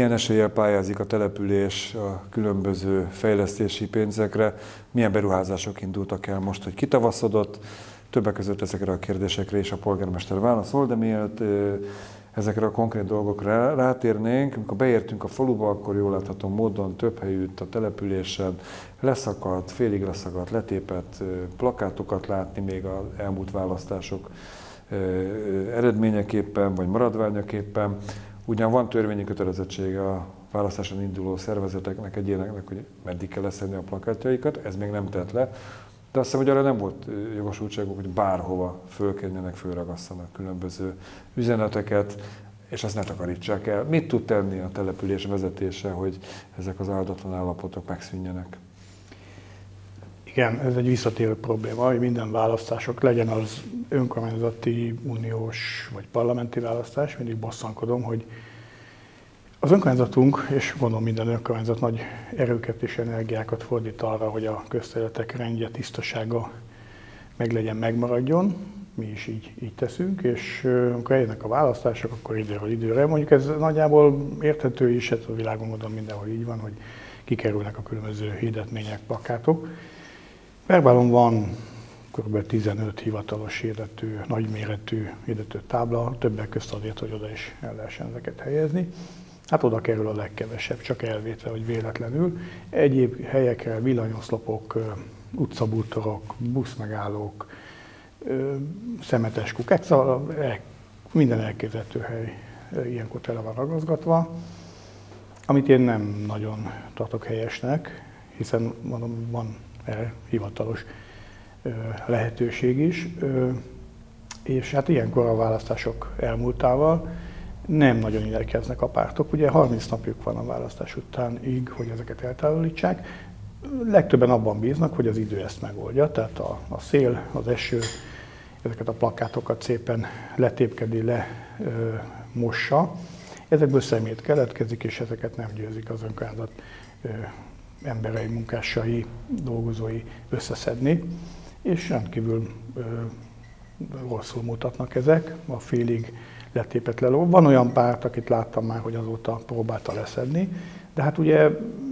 milyen eséllyel pályázik a település a különböző fejlesztési pénzekre, milyen beruházások indultak el most, hogy kitavaszodott. Többek között ezekre a kérdésekre is a polgármester válaszol, de mielőtt ezekre a konkrét dolgokra rátérnénk, amikor beértünk a faluba, akkor jól látható módon több helyütt a településen leszakadt, félig leszakadt, letépett plakátokat látni még az elmúlt választások eredményeképpen vagy maradványaképpen. Ugyan van törvényi kötelezettsége a választáson induló szervezeteknek, egyéneknek, hogy meddig kell leszedni a plakátjaikat, ez még nem tett le, de azt hiszem, hogy arra nem volt jogosultságuk, hogy bárhova fölkenjenek, fölragasszanak különböző üzeneteket, és azt ne takarítsák el. Mit tud tenni a település vezetése, hogy ezek az áldatlan állapotok megszűnjenek? Igen, ez egy visszatérő probléma, hogy minden választások, legyen az önkormányzati, uniós vagy parlamenti választás, mindig bosszankodom, hogy az önkormányzatunk, és gondolom minden önkormányzat nagy erőket és energiákat fordít arra, hogy a közterületek rendje, tisztasága megmaradjon. Mi is így teszünk, és amikor eljönnek a választások, akkor időről időre. Mondjuk ez nagyjából érthető is, ez a világon gondolom mindenhol így van, hogy kikerülnek a különböző hirdetmények, plakátok. Verbálon van kb. 15 hivatalos hirdető, nagyméretű hirdető tábla, többek közt azért, hogy oda is el lehessen ezeket helyezni. Hát oda kerül a legkevesebb, csak elvétve, vagy véletlenül. Egyéb helyekre villanyoszlopok, utcabútorok, buszmegállók, szemeteskuk, egyszerűen minden elképzelhető hely ilyenkor tele van ragaszgatva, amit én nem nagyon tartok helyesnek, hiszen mondom, van erre hivatalos lehetőség is, és hát ilyenkor a választások elmúltával nem nagyon igyekeznek a pártok. Ugye 30 napjuk van a választás utánig, hogy ezeket eltávolítsák. Legtöbben abban bíznak, hogy az idő ezt megoldja, tehát a szél, az eső ezeket a plakátokat szépen letépkedi, mossa. Ezekből szemét keletkezik, és ezeket nem győzik az önkormányzat emberei, munkásai, dolgozói összeszedni, és rendkívül rosszul mutatnak ezek, a félig letépet leló. Van olyan párt, akit láttam már, hogy azóta próbálta leszedni, de hát ugye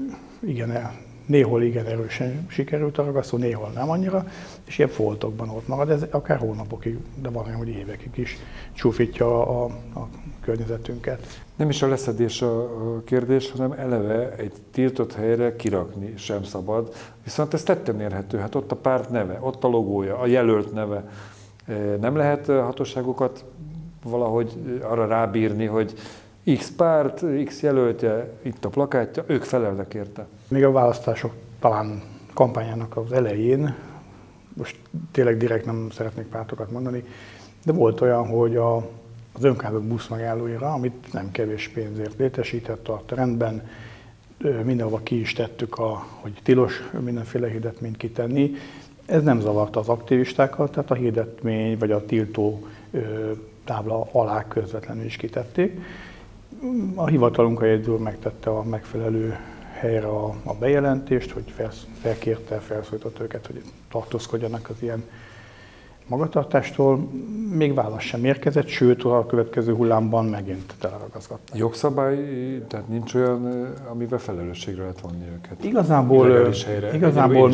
néhol igen erősen sikerült a ragasztó, néhol nem annyira, és ilyen foltokban ott marad, ez akár hónapokig, de van olyan, hogy évekig is csúfítja a környezetünket. Nem is a leszedés a kérdés, hanem eleve egy tiltott helyre kirakni sem szabad. Viszont ez tetten érhető, hát ott a párt neve, ott a logója, a jelölt neve. Nem lehet hatóságokat valahogy arra rábírni, hogy X párt, X jelöltje, itt a plakátja, ők felelnek érte. Még a választások talán kampányának az elején, most tényleg direkt nem szeretnék pártokat mondani, de volt olyan, hogy az önkormányzat buszmegállóira, amit nem kevés pénzért létesített a rendben, mindenhova ki is tettük, hogy tilos mindenféle hirdetményt kitenni. Ez nem zavarta az aktivistákat, tehát a hirdetmény vagy a tiltó tábla alá közvetlenül is kitették. A hivatalunk a jegyzőr megtette a megfelelő helyre a bejelentést, hogy felszólított őket, hogy tartózkodjanak az ilyen magatartástól. Még válasz sem érkezett, sőt a következő hullámban megint teleragazgattak. Jogszabály, tehát nincs olyan, amivel felelősségre lehet vonni őket? Igazából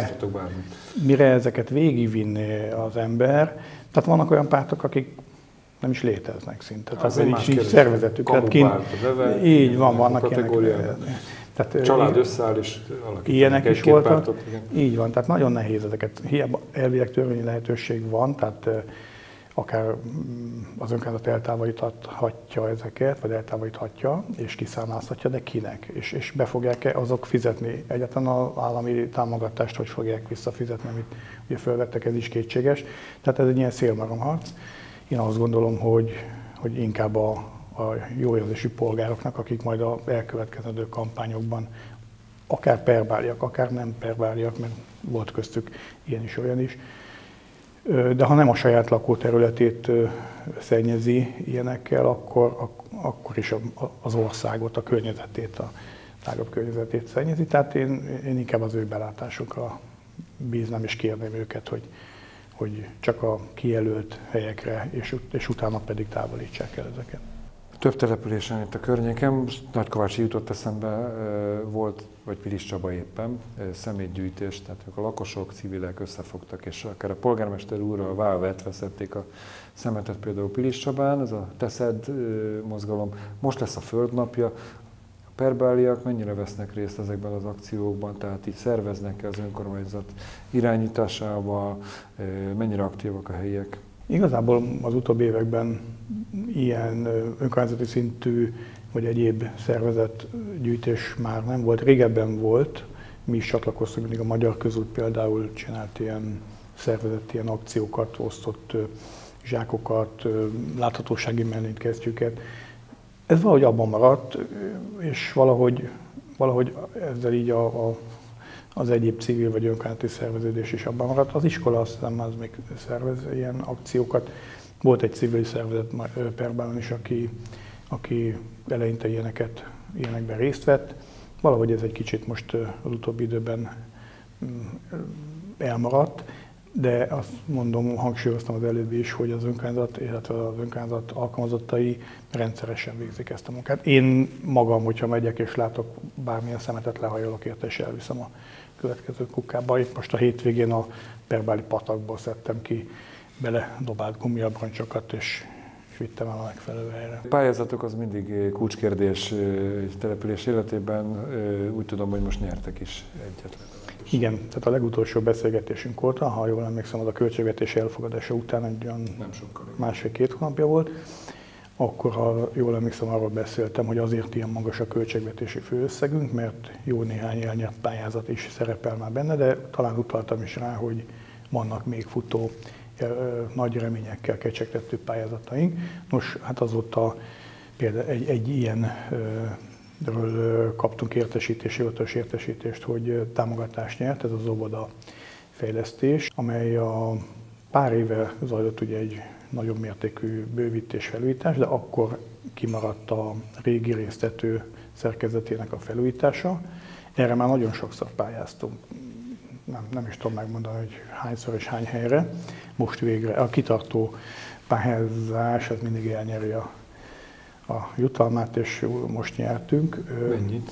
mire ezeket végigvinné az ember, tehát vannak olyan pártok, akik nem is léteznek szinte. Tehát nincs szervezetük. Így van, vannak ilyenek. Család összeáll és alakítanak ilyenek is voltak. Pártot, így van, tehát nagyon nehéz ezeket. Hiába elvileg törvényi lehetőség van, tehát akár az önkormányzat eltávolíthatja ezeket, vagy eltávolíthatja, és kiszámlázhatja, de kinek? És be fogják-e azok fizetni? Egyáltalán az állami támogatást hogy fogják visszafizetni, amit ugye felvettek, ez is kétséges. Tehát ez egy ilyen szélmalomharc. Én azt gondolom, hogy inkább a jó érzésű polgároknak, akik majd az elkövetkezendő kampányokban akár perbáliak, akár nem perbáliak, mert volt köztük ilyen is, olyan is, de ha nem a saját lakóterületét szennyezi ilyenekkel, akkor is az országot, a környezetét, a tágabb környezetét szennyezi. Tehát én inkább az ő belátásukra bíznám és kérném őket, hogy csak a kijelölt helyekre, és utána pedig távolítsák el ezeket. Több településen itt a környéken, Nagykovácsi jutott eszembe, volt, vagy Pilis Csaba éppen, szemétgyűjtés, tehát a lakosok, civilek összefogtak, és akár a polgármester úrral válva veszették a szemetet például Pilis Csabán, ez a Teszed mozgalom. Most lesz a Földnapja. A perbáliak mennyire vesznek részt ezekben az akciókban, tehát így szerveznek-e az önkormányzat irányításával, mennyire aktívak a helyiek? Igazából az utóbbi években ilyen önkormányzati szintű vagy egyéb szervezett gyűjtés már nem volt. Régebben volt, mi is csatlakoztunk, mindig a Magyar Közút például csinált ilyen szervezett ilyen akciókat, osztott zsákokat, láthatósági mellénykesztyűket. Ez valahogy abban maradt, és valahogy ezzel így az egyéb civil vagy önkormányzati szerveződés is abban maradt. Az iskola azt hiszem, az még szervez ilyen akciókat. Volt egy civil szervezet Perbálon is, aki eleinte ilyenekben részt vett. Valahogy ez egy kicsit most az utóbbi időben elmaradt, de azt mondom, hangsúlyoztam az előbb is, hogy az önkormányzat, illetve az önkormányzat alkalmazottai rendszeresen végzik ezt a munkát. Én magam, hogyha megyek és látok bármilyen szemetet, lehajolok érte és elviszem a következő kukába. Itt most a hétvégén a perbáli patakból szedtem ki beledobált gumiabroncsokat, és vittem el a megfelelő helyre. A pályázatok az mindig kulcskérdés egy település életében. Úgy tudom, hogy most nyertek is egyet. Igen, tehát a legutolsó beszélgetésünk óta, ha jól emlékszem, az a költségvetés elfogadása után egy olyan másfél-két hónapja volt, akkor, ha jól emlékszem, arról beszéltem, hogy azért ilyen magas a költségvetési főösszegünk, mert jó néhány elnyert pályázat is szerepel már benne, de talán utaltam is rá, hogy vannak még futó, nagy reményekkel kecsegtető pályázataink. Nos, hát azóta például egy ilyenről kaptunk hivatalos értesítést, hogy támogatást nyert, ez az óvoda fejlesztés, amely a pár éve zajlott ugye egy nagyobb mértékű bővítés, felújítás, de akkor kimaradt a régi résztető szerkezetének a felújítása. Erre már nagyon sokszor pályáztunk. Nem is tudom megmondani, hogy hányszor és hány helyre. Most végre a kitartó pályázás az mindig elnyeri a jutalmát, és most nyertünk. Mennyit?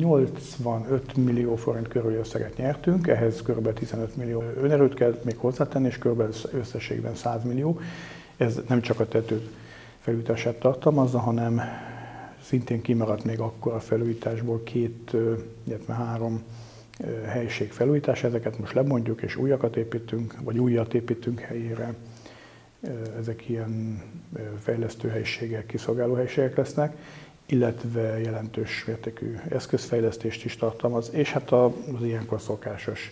85 millió forint körüli összeget nyertünk, ehhez kb. 15 millió önerőt kell még hozzátenni, és kb. Összességben 100 millió. Ez nem csak a tető felújítását tartalmazza, hanem szintén kimaradt még akkor a felújításból 2, illetve 3 helység felújítás. Ezeket most lebontjuk, és újakat építünk, vagy újat építünk helyére. Ezek ilyen fejlesztő helyiségek, kiszolgáló helyiségek lesznek, illetve jelentős mértékű eszközfejlesztést is tartalmaz, és hát az ilyenkor szokásos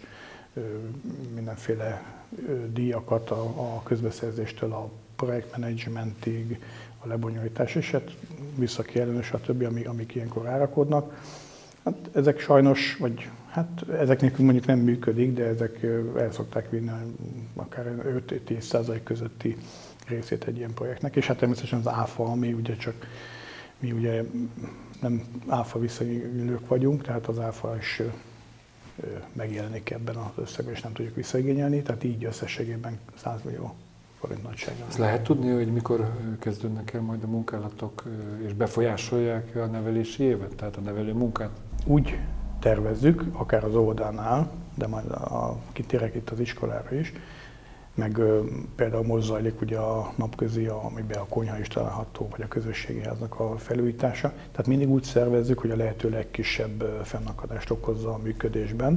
mindenféle díjakat a közbeszerzéstől a projektmenedzsmentig, a lebonyolítás, és hát visszakijelölő, stb., amik ilyenkor árakodnak. Hát ezek sajnos, vagy hát ezek nélkül mondjuk nem működik, de ezek el szokták vinni akár 5-10% közötti részét egy ilyen projektnek. És hát természetesen az áfa, mi ugye nem áfa visszaigénylők vagyunk, tehát az áfa is megjelenik ebben az összegben, és nem tudjuk visszaigényelni, tehát így összességében 100 millió forint nagyságban. Ezt lehet tudni, hogy mikor kezdődnek el majd a munkálatok, és befolyásolják a nevelési évet, tehát a nevelő munkát? Úgy tervezzük, akár az óvodánál, de majd kitérek itt az iskolára is, meg például most zajlik ugye a napközi, amiben a konyha is található, vagy a közösségi háznak a felújítása. Tehát mindig úgy szervezzük, hogy a lehető legkisebb fennakadást okozza a működésben.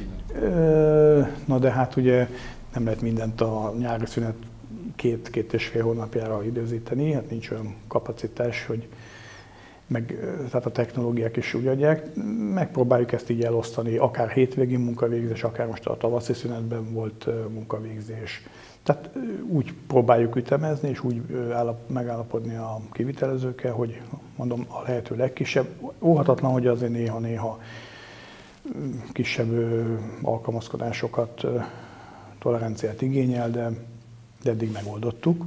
Na de hát ugye nem lehet mindent a nyári szünet 2-2,5 hónapjára időzíteni, hát nincs olyan kapacitás, hogy tehát a technológiák is úgy adják. Megpróbáljuk ezt így elosztani, akár hétvégi munkavégzés, akár most a tavaszi szünetben volt munkavégzés. Tehát úgy próbáljuk ütemezni, és úgy megállapodni a kivitelezőkkel, hogy mondom, a lehető legkisebb. Óhatatlan, hogy azért néha kisebb alkalmazkodásokat, toleranciát igényel, de eddig megoldottuk.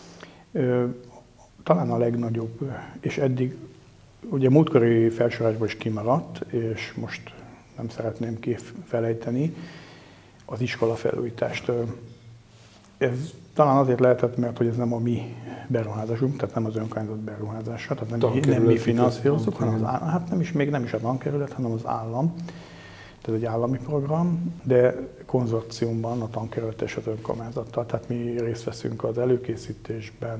Talán a legnagyobb, és eddig ugye múltkori felsorásból is kimaradt, és most nem szeretném kifelejteni az iskola felújítást. Ez talán azért lehetett, mert hogy ez nem a mi beruházásunk, tehát nem az önkormányzat beruházása, tehát nem mi finanszírozunk, hanem még nem is a tankerület, hanem az állam. Ez egy állami program, de konzorciumban a tankerület és az önkormányzattal, tehát mi részt veszünk az előkészítésben,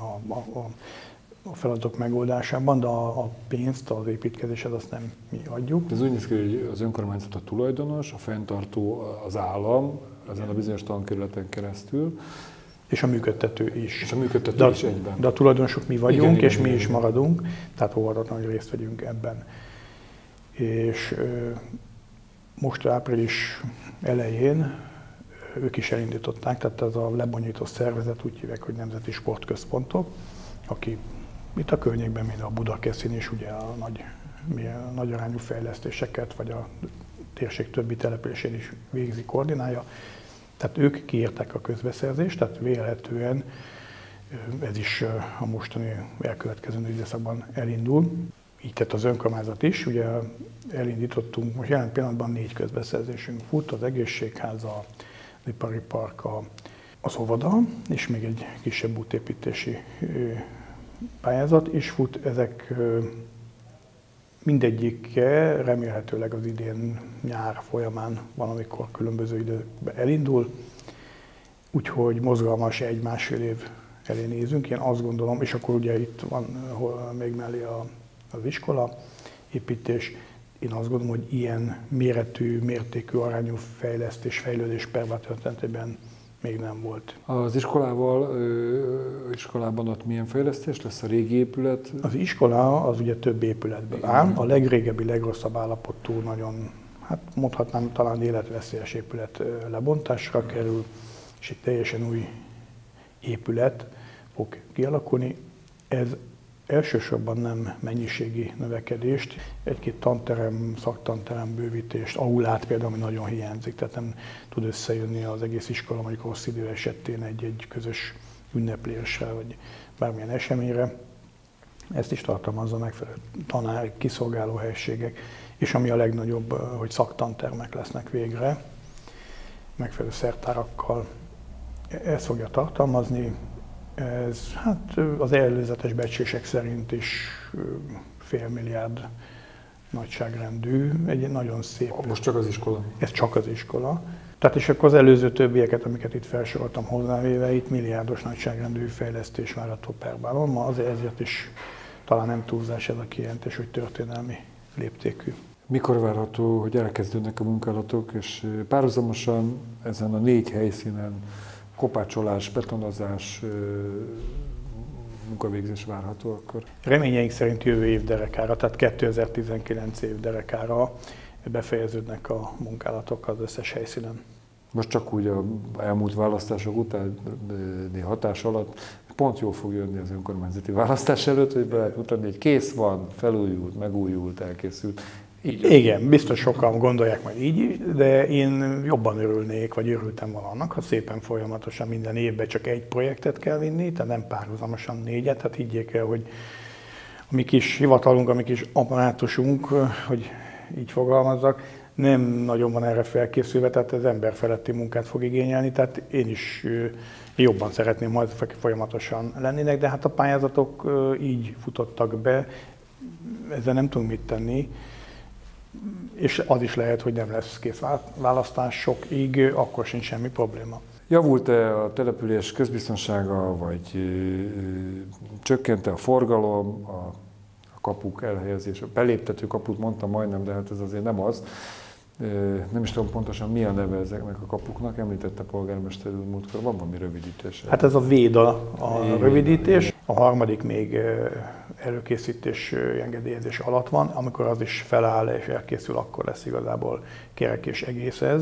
a feladatok megoldásában, de a pénzt, az építkezéshez azt nem mi adjuk. Ez úgy néz ki, hogy az önkormányzat a tulajdonos, a fenntartó az állam, ezen a bizonyos tankerületen keresztül. És a működtető is. És a működtető is egyben. De a tulajdonosok mi vagyunk, igen, és mi is maradunk, tehát óvatatlan, hogy részt vegyünk ebben. És most április elején ők is elindították, tehát ez a lebonyító szervezet, úgy hívják, hogy Nemzeti Sportközpontok, aki itt a környékben, mint a Budakeszin is ugye a nagy arányú fejlesztéseket, vagy a térség többi településén is végzi, koordinálja. Tehát ők kiírták a közbeszerzést, tehát vélhetően ez is a mostani elkövetkező időszakban elindul. Így tett az önkormányzat is, ugye elindítottunk, most jelen pillanatban 4 közbeszerzésünk fut, az egészségház, az ipari park, az óvoda, és még egy kisebb útépítési pályázat is fut. Ezek mindegyike remélhetőleg az idén nyár folyamán valamikor különböző időkben elindul, úgyhogy mozgalmas 1-1,5 év elé nézünk, én azt gondolom, és akkor ugye itt van még mellé az iskola építés. Én azt gondolom, hogy ilyen mértékű, arányú fejlődés Pervá történetében még nem volt. Az iskolában ott milyen fejlesztés lesz? A régi épület? Az iskola az ugye több épületből áll. A legrégebbi, legrosszabb állapotú, nagyon, hát mondhatnám talán életveszélyes épület lebontásra kerül, és egy teljesen új épület fog kialakulni. Ez elsősorban nem mennyiségi növekedést, egy-két tanterem, szaktanterem bővítést, aulát például, ami nagyon hiányzik, tehát nem tud összejönni az egész iskola, mondjuk rossz idő esetén egy közös ünneplésre, vagy bármilyen eseményre. Ezt is tartalmazza megfelelő tanári, kiszolgáló helységek, és ami a legnagyobb, hogy szaktantermek lesznek végre, megfelelő szertárakkal. Ezt fogja tartalmazni. Ez hát az előzetes becslések szerint is $500 milliárd nagyságrendű, egy nagyon szép... Most csak az iskola? Ez csak az iskola. Tehát és akkor az előző többieket, amiket itt felsoroltam hozzávéve, itt milliárdos nagyságrendű fejlesztés várható Perbában. Ma ezért is talán nem túlzás ez a kijelentés, hogy történelmi léptékű. Mikor várható, hogy elkezdődnek a munkálatok, és párhuzamosan ezen a 4 helyszínen kopácsolás, betonozás, munkavégzés várható akkor? Reményeink szerint jövő év derekára, tehát 2019 év derekára befejeződnek a munkálatok az összes helyszínen. Most csak úgy a elmúlt választások utáni hatás alatt pont jól fog jönni az önkormányzati választás előtt, hogy be lehet mutatni, hogy kész van, felújult, megújult, elkészült. Így igen, biztos sokan gondolják majd így is, de én jobban örülnék, vagy örültem volna annak, ha szépen folyamatosan minden évben csak egy projektet kell vinni, tehát nem párhuzamosan 4-et, hát higgyék el, hogy a mi kis hivatalunk, a mi kis apparátusunk, hogy így fogalmazzak, nem nagyon van erre felkészülve, tehát ez emberfeletti munkát fog igényelni, tehát én is jobban szeretném, ha folyamatosan lennének, de hát a pályázatok így futottak be, ezzel nem tudunk mit tenni, és az is lehet, hogy nem lesz kész választásokig, akkor sincs semmi probléma. Javult-e a település közbiztonsága, vagy csökkent-e a forgalom, a kapuk elhelyezése? Beléptető kaput mondtam majdnem, de hát ez azért nem az. Nem is tudom pontosan mi a neve ezeknek a kapuknak, említette polgármester úr múltkor, van valami rövidítés? Hát ez a Véda a rövidítés, a harmadik még előkészítés, engedélyezés alatt van, amikor az is feláll és elkészül, akkor lesz igazából kerek és egész ez.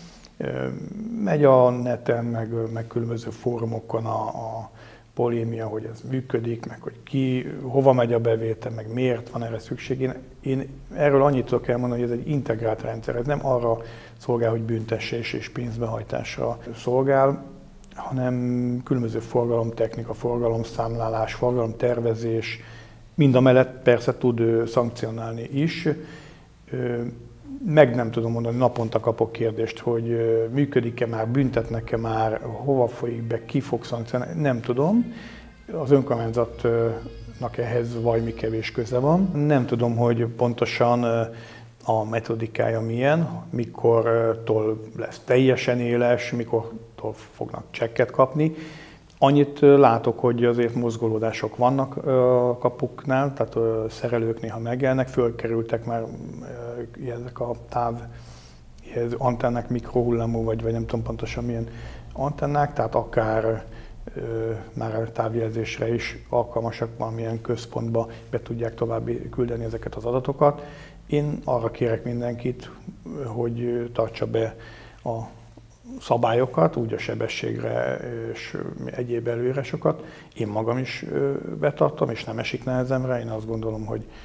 Megy a neten, meg különböző fórumokon a polémia, hogy ez működik, meg hogy ki, hova megy a bevétel, meg miért van erre szükség. Én erről annyit tudok elmondani, hogy ez egy integrált rendszer, ez nem arra szolgál, hogy büntessés és pénzbehajtásra szolgál, hanem különböző forgalomtechnika, forgalomszámlálás, forgalomtervezés, mind a mellett persze tud szankcionálni is. meg nem tudom mondani, naponta kapok kérdést, hogy működik-e már, büntetnek-e már, hova folyik be, ki fog szankcionálni, nem tudom. Az önkormányzatnak ehhez vajmi kevés köze van. Nem tudom, hogy pontosan a metodikája milyen, mikortól lesz teljesen éles, mikortól fognak csekket kapni. Annyit látok, hogy azért mozgolódások vannak a kapuknál, tehát a szerelők néha megjelennek, fölkerültek már ezek a antennák, mikrohullámú, vagy nem tudom pontosan milyen antennák, tehát akár már a távjelzésre is alkalmasak valamilyen központba, be tudják tovább küldeni ezeket az adatokat. Én arra kérek mindenkit, hogy tartsa be a szabályokat, úgy a sebességre és egyéb előírásokat. Én magam is betartom, és nem esik nehezemre. Én azt gondolom,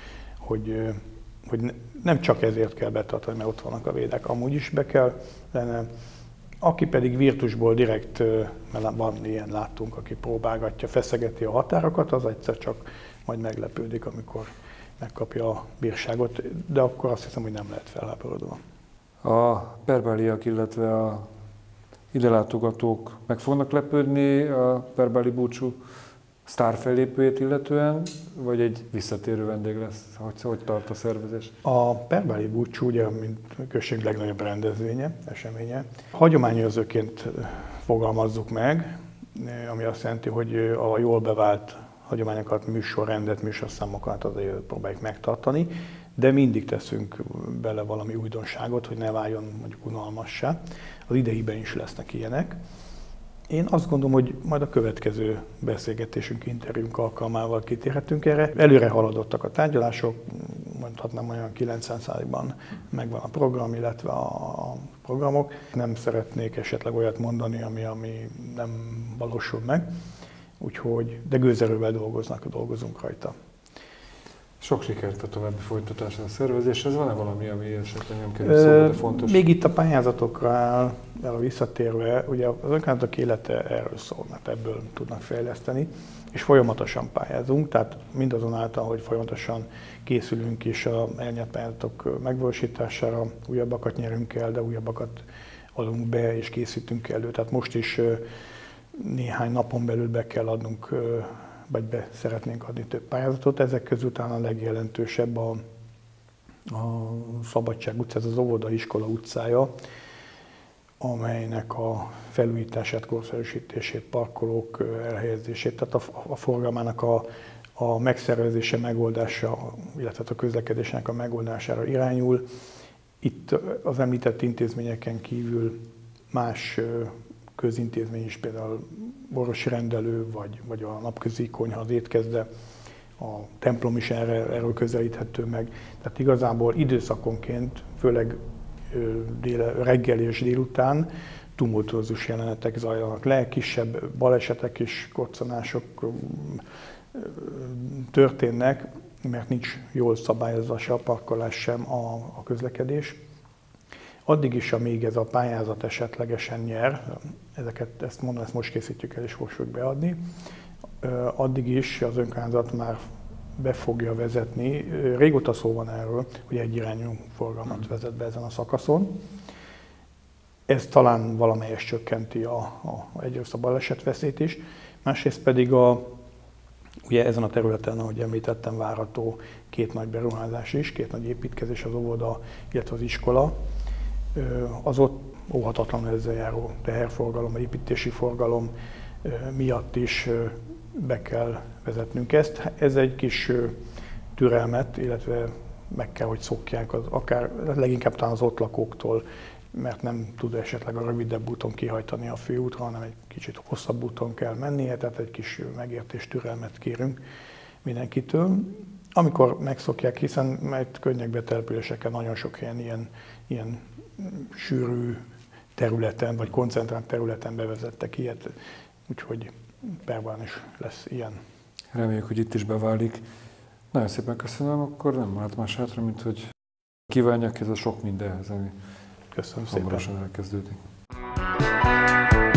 hogy nem csak ezért kell betartani, mert ott vannak a védek, amúgy is be kell lenne. Aki pedig virtusból direkt, mert van ilyen, láttunk, aki próbálgatja, feszegeti a határokat, az egyszer csak majd meglepődik, amikor megkapja a bírságot, de akkor azt hiszem, hogy nem lehet felháborodva. A perbáliak, illetve a idelátogatók meg fognak lepődni a perbáli búcsú sztárfellépőjét illetően, vagy egy visszatérő vendég lesz? Hogy tart a szervezés? A perbáli búcsú, ugye, mint község legnagyobb rendezvénye, eseménye, hagyományőrzőként fogalmazzuk meg, ami azt jelenti, hogy a jól bevált hagyományokat, műsorrendet, műsorszámokat azért próbáljuk megtartani, de mindig teszünk bele valami újdonságot, hogy ne váljon mondjuk unalmassá. Az ideiben is lesznek ilyenek. Én azt gondolom, hogy majd a következő beszélgetésünk, interjúnk alkalmával kitérhetünk erre. Előre haladottak a tárgyalások, mondhatnám olyan 90%-ban megvan a program, illetve a programok. Nem szeretnék esetleg olyat mondani, ami nem valósul meg, úgyhogy, de gőzerővel dolgozunk rajta. Sok sikert a további folytatásra a szervezéshez. Van-e valami, ami esetleg nem kerül szóba, de fontos? Még itt a pályázatokra visszatérve, ugye az önkormányzatok élete erről szól, mert ebből tudnak fejleszteni, és folyamatosan pályázunk, tehát mindazonáltal, hogy folyamatosan készülünk is a elnyert pályázatok megvalósítására, újabbakat nyerünk el, de újabbakat adunk be és készítünk elő. Tehát most is néhány napon belül be kell adnunk, vagy be szeretnénk adni több pályázatot. Ezek közül talán a legjelentősebb a Szabadság utca, ez az óvoda-iskola utcája, amelynek a felújítását, korszerűsítését, parkolók elhelyezését, tehát a forgalmának a megszervezése, megoldása, illetve a közlekedésnek a megoldására irányul. Itt az említett intézményeken kívül más közintézmény is, például orvosi rendelő, vagy a napközi konyha, az étkezde, a templom is erről közelíthető meg. Tehát igazából időszakonként, főleg reggel és délután tumultuózus jelenetek zajlanak le, kisebb balesetek és koccanások történnek, mert nincs jól szabályozva se a parkolás, sem a közlekedés. Addig is, amíg ez a pályázat esetlegesen nyer, ezt most készítjük el és fogjuk beadni, addig is az önkormányzat már be fogja vezetni. Régóta szó van erről, hogy egyirányú forgalmat vezet be ezen a szakaszon. Ez talán valamelyest csökkenti egyrészt a balesetveszélyt is, másrészt pedig ugye ezen a területen, ahogy említettem, várható két nagy beruházás is, két nagy építkezés, az óvoda, illetve az iskola. Az ott óhatatlanul ezzel járó teherforgalom, építési forgalom miatt is be kell vezetnünk ezt. Ez egy kis türelmet, illetve meg kell, hogy szokják akár leginkább talán az ott lakóktól, mert nem tud esetleg a rövidebb úton kihajtani a főútra, hanem egy kicsit hosszabb úton kell mennie, tehát egy kis megértés, türelmet kérünk mindenkitől. Amikor megszokják, hiszen mert könnyekbe településeken nagyon sok helyen ilyen sűrű területen, vagy koncentrált területen bevezettek ilyet, úgyhogy Perbán is lesz ilyen. Reméljük, hogy itt is beválik. Nagyon szépen köszönöm, akkor nem maradt más hátra, mint hogy kívánjak ez a sok mindenhez, ami köszönöm szépen. hamarosan elkezdődik.